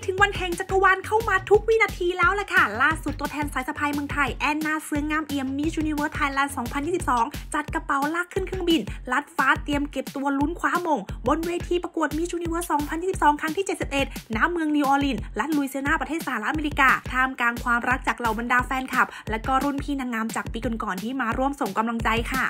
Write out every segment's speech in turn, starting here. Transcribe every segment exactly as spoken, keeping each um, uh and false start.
ถึงวันแห่งจักรวาลเข้ามาทุกวินาทีแล้วล่ะค่ะล่าสุดตัวแทนสายสะพายเมืองไทยแอนนาเฟืองงามเอี่ยมมิสยูนิเวิร์สไทยแลนด์ สองพันยี่สิบสอง จัดกระเป๋าลากขึ้นเครื่องบินลัดฟ้าเตรียมเก็บตัวลุ้นคว้ามงบนเวทีประกวดมิสยูนิเวิร์ส สองพันยี่สิบสอง ครั้งที่ เจ็ดสิบเอ็ด ณ เมืองนิวออร์ลีนส์รัฐลุยเซียนาประเทศสหรัฐอเมริกาท่ามกลางความรักจากเหล่าบรรดาแฟนคลับและก็รุ่นพี่นางงามจากปีก่อนๆที่มาร่วมส่งกำลังใจค่ะ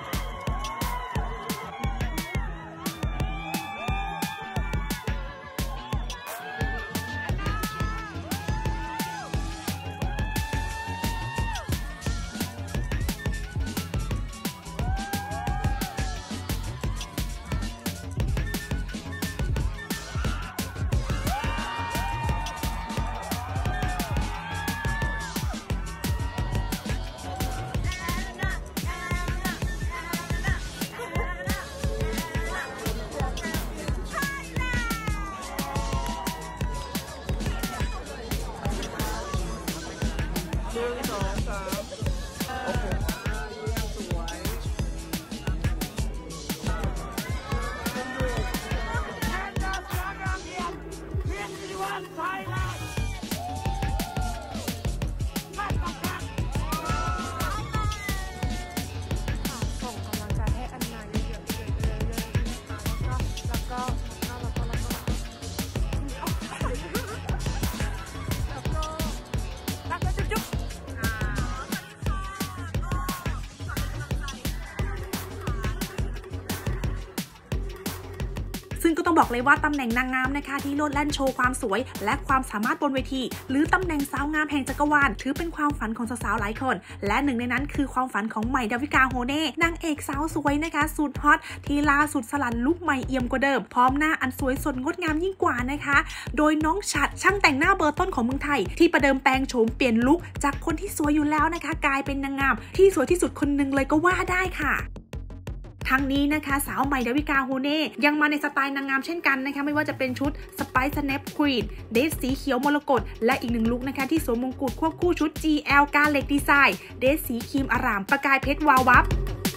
ซึ่งก็ต้องบอกเลยว่าตำแหน่งนางงามนะคะที่โลดแล่นโชว์ความสวยและความสามารถบนเวทีหรือตำแหน่งสาวงามแห่งจักรวาลถือเป็นความฝันของสาวๆหลายคนและหนึ่งในนั้นคือความฝันของใหม่ดาวิกาโฮเน่นางเอกสาวสวยนะคะสุดฮอตที่ล่าสุดสลัดลุคใหม่เอี่ยมกว่าเดิมพร้อมหน้าอันสวยสดงดงามยิ่งกว่านะคะโดยน้องฉัดช่างแต่งหน้าเบอร์ต้นของเมืองไทยที่ประเดิมแปลงโฉมเปลี่ยนลุคจากคนที่สวยอยู่แล้วนะคะกลายเป็นนางงามที่สวยที่สุดคนหนึ่งเลยก็ว่าได้ค่ะทั้งนี้นะคะสาวใหม่ดาวิกาโฮเน่ยังมาในสไตล์นางงามเช่นกันนะคะไม่ว่าจะเป็นชุดสไปซ์สแนปควีนเดรสสีเขียวมรกตและอีกหนึ่งลุคนะคะที่สวมมงกุฎควบคู่ชุด จี แอล กาเล็กดีไซน์เดรสสีครีมอร่ามประกายเพชรวาววับ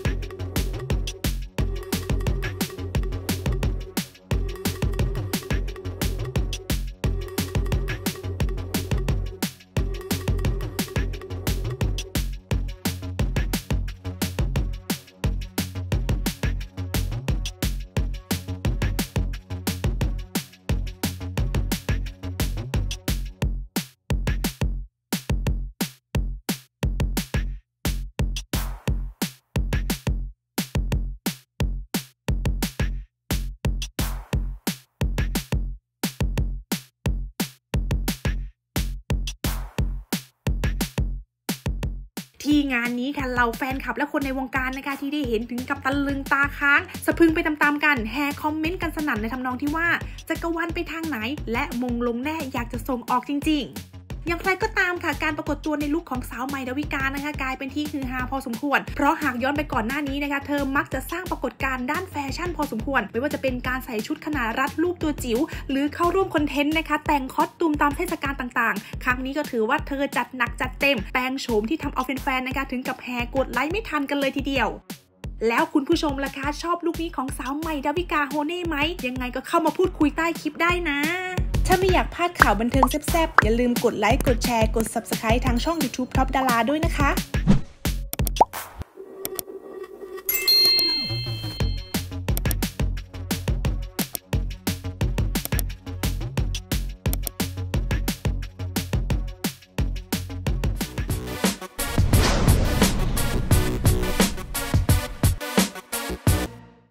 ที่งานนี้ค่ะเราแฟนคลับและคนในวงการนะคะที่ได้เห็นถึงกับตะลึงตาค้างสะพึงไปตามๆกันแฮร์คอมเมนต์กันสนั่นในทำนองที่ว่าจักรวาลไปทางไหนและมงลงแน่อยากจะส่งออกจริงๆอย่างไรก็ตามค่ะการปรากฏตัวในลุคของสาวใหม่ดาวิกานะคะกลายเป็นที่ฮือฮาพอสมควรเพราะหากย้อนไปก่อนหน้านี้นะคะเธอมักจะสร้างปรากฏการณ์ด้านแฟชั่นพอสมควรไม่ว่าจะเป็นการใส่ชุดขนาดรัดรูปตัวจิ๋วหรือเข้าร่วมคอนเทนต์นะคะแต่งคอสตูมตามเทศกาลต่างๆครั้งนี้ก็ถือว่าเธอจัดหนักจัดเต็มแปลงโฉมที่ทำเอาแฟนๆนะคะถึงกับแห่กดไลค์ไม่ทันกันเลยทีเดียวแล้วคุณผู้ชมล่ะคะชอบลุคนี้ของสาวใหม่ดาวิกาโฮเน่ไหมยังไงก็เข้ามาพูดคุยใต้คลิปได้นะถ้าไม่อยากพลาดข่าวบันเทิงแซ่บๆอย่าลืมกดไลค์กดแชร์กด ซับสไครบ์ ทางช่อง ยูทูบ ท็อปดาราด้วยนะคะ